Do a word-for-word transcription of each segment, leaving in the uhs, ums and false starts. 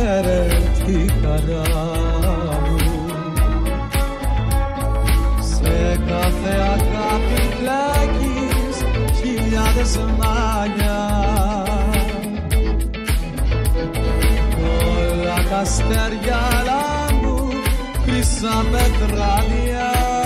φέρε τη χαρά μου. Σε κάθε αγάπη πλέκεις χιλιάδες μάγια, όλα τα αστέρια λάμπουν χρυσά πετράδια.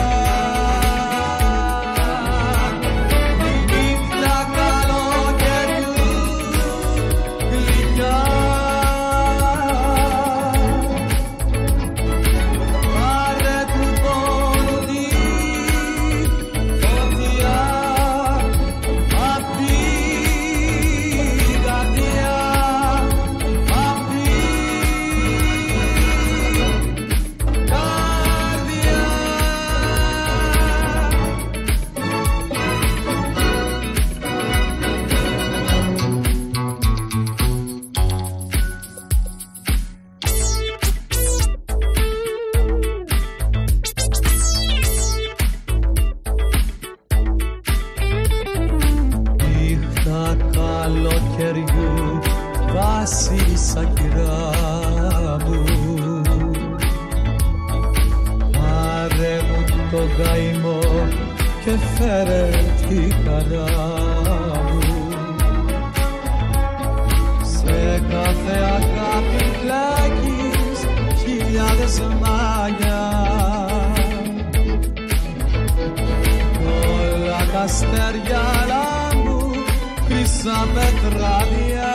Καλοκαιριού βασίλισσα κυρά μου, πάρε μου το καημό και φέρε τη χαρά μου. Σε κάθε αγάπη πλέκεις χιλιάδες μάγια, όλα τα αστέρια λάμπουν χρυσά πετράδια.